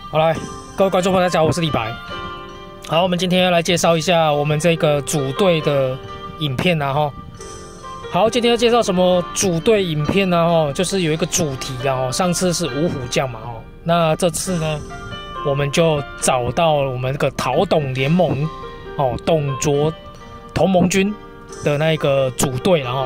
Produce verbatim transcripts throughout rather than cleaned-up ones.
好来，各位观众朋友，大家好，我是李白。好，我们今天要来介绍一下我们这个组队的影片啦哈。好，今天要介绍什么组队影片呢？哈，就是有一个主题啦哈。上次是五虎将嘛哈，那这次呢，我们就找到我们这个讨董联盟哦，董卓同盟军的那个组队然后。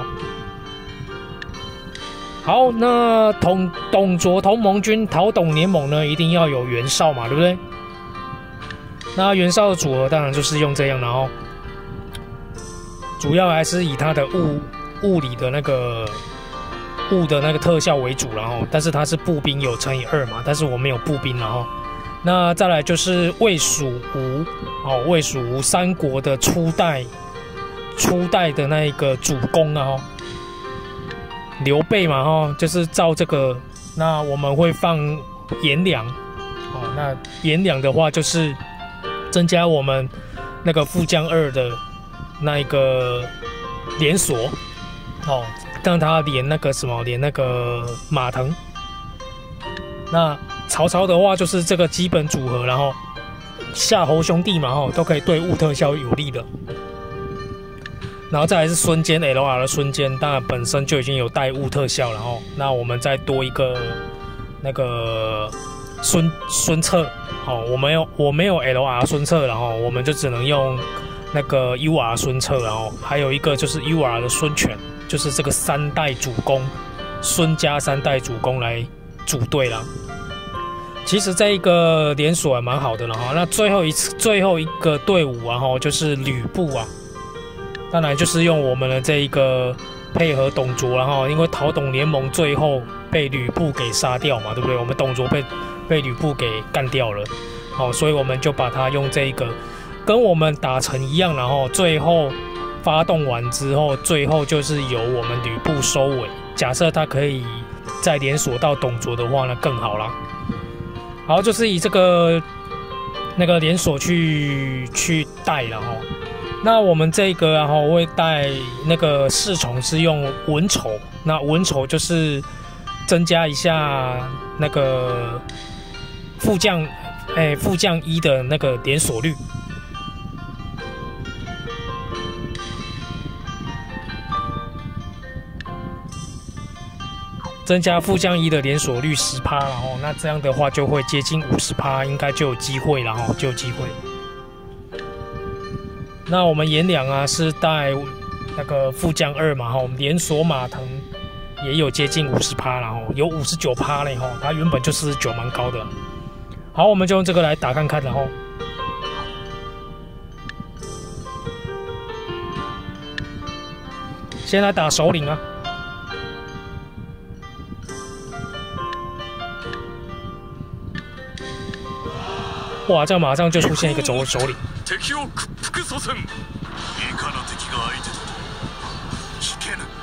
好，那董董卓同盟军讨董联盟呢，一定要有袁绍嘛，对不对？那袁绍的组合当然就是用这样，然后主要还是以他的物物理的那个物的那个特效为主，然后但是他是步兵有乘以二嘛，但是我没有步兵，然后那再来就是魏蜀吴哦，魏蜀吴三国的初代初代的那个主公啊。刘备嘛，哈，就是照这个，那我们会放颜良，哦，那颜良的话就是增加我们那个副将二的那一个连锁，哦，让他连那个什么，连那个马腾。那曹操的话就是这个基本组合，然后夏侯兄弟嘛，哈，都可以对物特效有利的。然后再来是孙坚 L R 的孙坚，当然本身就已经有带物特效，然后那我们再多一个那个孙孙策，好、哦，我没有我没有 L R 孙策，然后我们就只能用那个 U R 孙策，然后还有一个就是 U R 的孙权，就是这个三代主公孙家三代主公来组队了。其实这一个连锁还蛮好的了哈。那最后一次最后一个队伍啊哈，就是吕布啊。当然就是用我们的这一个配合董卓，然后因为讨董联盟最后被吕布给杀掉嘛，对不对？我们董卓被被吕布给干掉了，好，所以我们就把它用这一个跟我们打成一样，然后最后发动完之后，最后就是由我们吕布收尾。假设他可以再连锁到董卓的话，那更好啦。好，就是以这个那个连锁去去带了哈。那我们这个然后会带那个侍从是用文丑，那文丑就是增加一下那个副将，哎、欸，副将一的那个连锁率。增加副将一的连锁率十趴，然后那这样的话就会接近五十趴，应该就有机会，然后就有机会。那我们颜良啊是带那个副将二嘛，哈，我们连锁马腾也有接近五十趴，然后有五十九趴嘞，哈，它原本就四十九，蛮高的。好，我们就用这个来打看看，然后先来打首领啊。哇，这马上就出现一个首首领。敵を屈服させん。いかの敵が相手だと聞けぬ。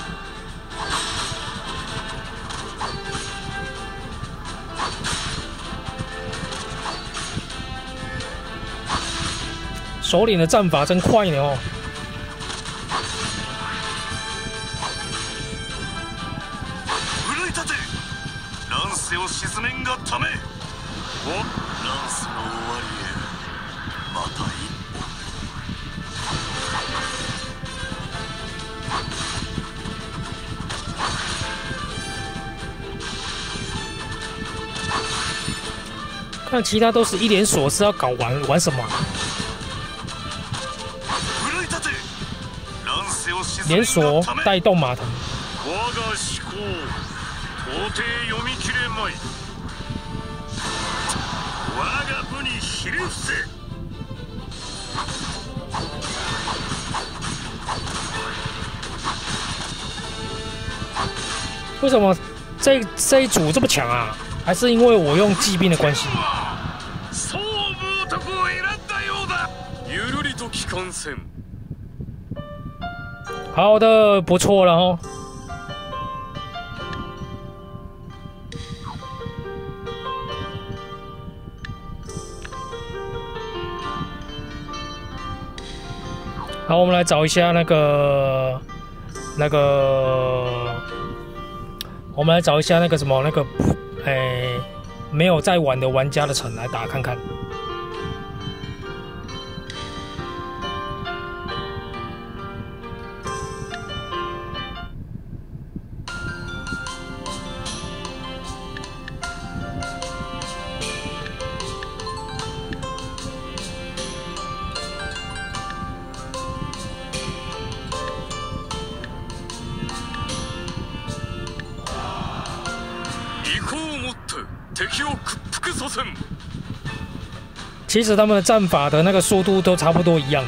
首领的战法真快呢哦。奮い立て、乱世を鎮めんがため。お、乱世の終わりへ、また一。看其他都是一连锁，是要搞玩玩什么、啊？连锁带动马腾。为什么这这一组这么强啊？还是因为我用骑兵的关系？好的，不错了哦。好，我们来找一下那个那个，我们来找一下那个什么那个，哎、欸， 没有在玩的玩家的城来打看看。其实他们的战法的那个速度都差不多一样。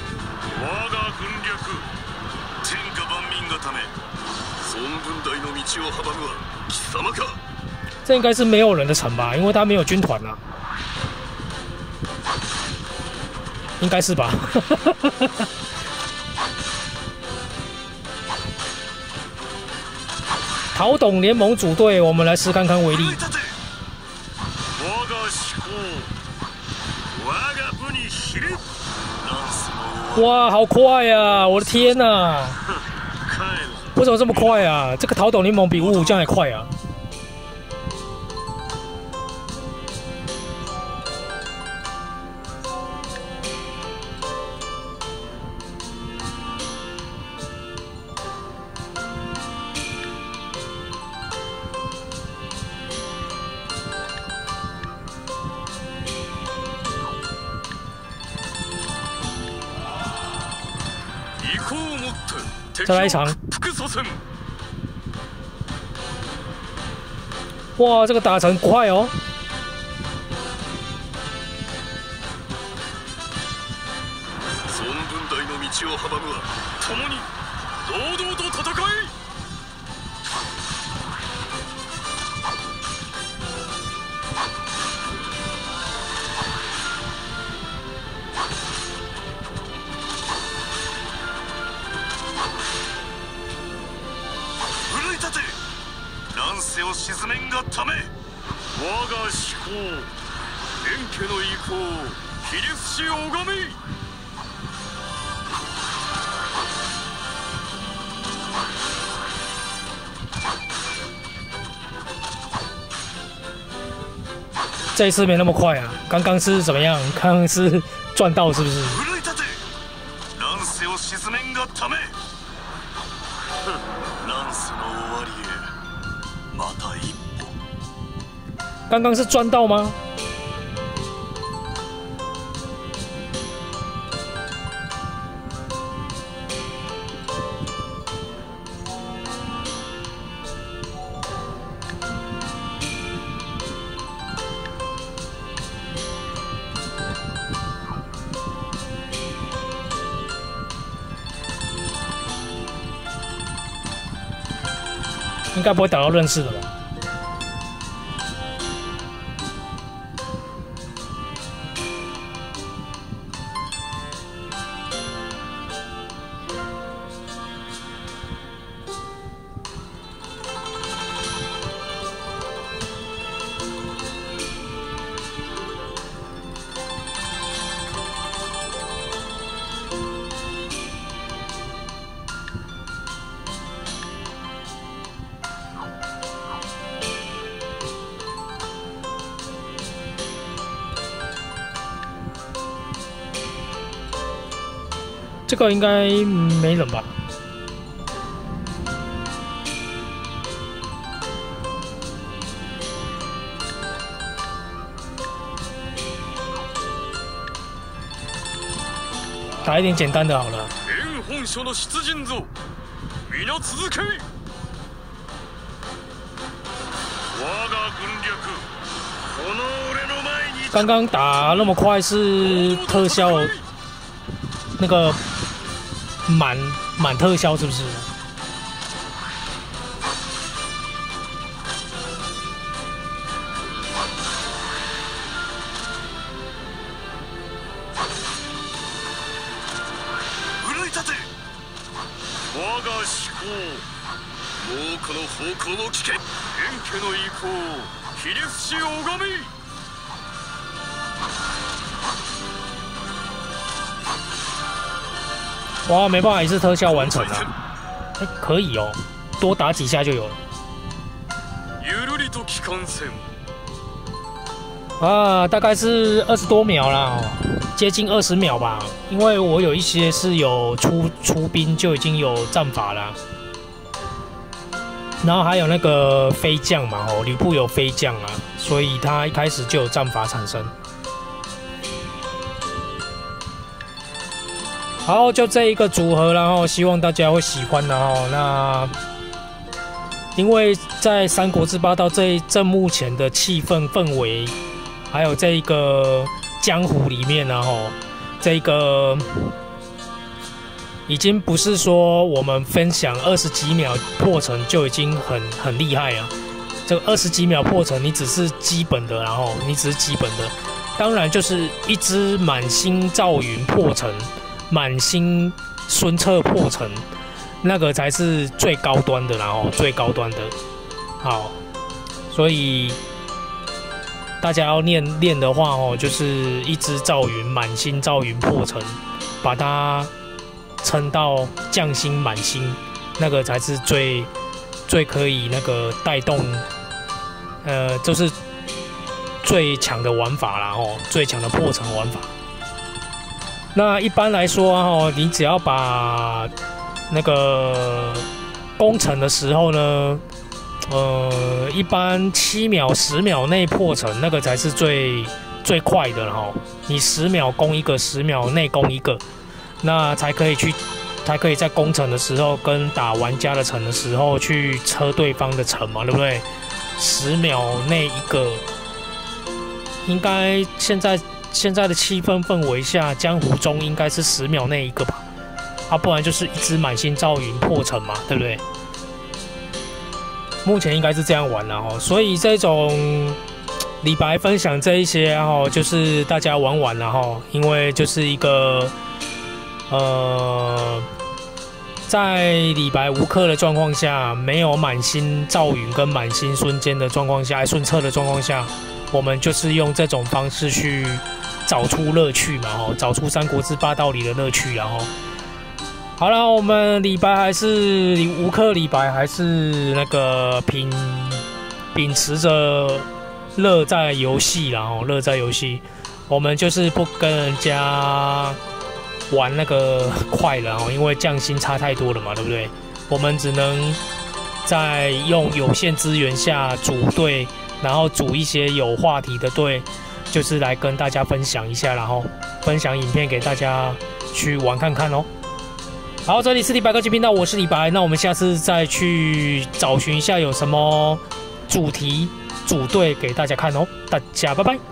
这应该是没有人的城吧？因为他没有军团啊，应该是吧？陶董联盟组队，我们来试看看威力。哇，好快呀、啊！我的天哪、啊！为什么这么快啊？这个陶董联盟比五五将还快啊！再来一场！哇，这个打成快哦！这一次没那么快啊！刚刚是怎么样？刚刚是赚到是不是？刚刚是赚到吗？应该不会打到认识的吧？这个应该没人吧？打一点简单的好了。刚刚打那么快是特效，那个满满特效是不是？哇，没办法，一次特效完成了。哎，可以哦，多打几下就有了。 啊，大概是二十多秒啦，接近二十秒吧。因为我有一些是有出出兵就已经有战法啦，然后还有那个飞将嘛，哦，吕布有飞将啊，所以他一开始就有战法产生。好，就这一个组合，然后希望大家会喜欢的哦。那因为在《三国志八道》这这目前的气氛氛围。还有这一个江湖里面呢，吼，这个已经不是说我们分享二十几秒破城就已经很很厉害啊。这个二十几秒破城，你只是基本的，然后你只是基本的，当然就是一支满星赵云破城，满星孙策破城，那个才是最高端的，然后最高端的。好，所以。大家要练练的话哦，就是一支赵云满星赵云破城，把它撑到将星满星，那个才是最最可以那个带动，呃，就是最强的玩法啦哦，最强的破城玩法。那一般来说哦，你只要把那个攻城的时候呢。呃，一般七秒、十秒内破城，那个才是最最快的了哈。你十秒攻一个，十秒内攻一个，那才可以去，才可以在攻城的时候跟打玩家的城的时候去车对方的城嘛，对不对？十秒内一个，应该现在现在的气氛氛围下，江湖中应该是十秒内一个吧？啊，不然就是一支满星赵云破城嘛，对不对？目前应该是这样玩了哈，所以这种李白分享这一些哈，就是大家玩玩了哈，因为就是一个呃，在李白无氪的状况下，没有满星赵云跟满星孙坚的状况下，孙策的状况下，我们就是用这种方式去找出乐趣嘛哈，找出《三国志八道》里的乐趣然后。好了，我们李白还是无氪李白，还是那个秉秉持着乐在游戏，然后乐在游戏，我们就是不跟人家玩那个快了哦，因为将星差太多了嘛，对不对？我们只能在用有限资源下组队，然后组一些有话题的队，就是来跟大家分享一下，然后分享影片给大家去玩看看哦。好，这里是李白科技频道，我是李白。那我们下次再去找寻一下有什么主题组队给大家看哦。大家拜拜。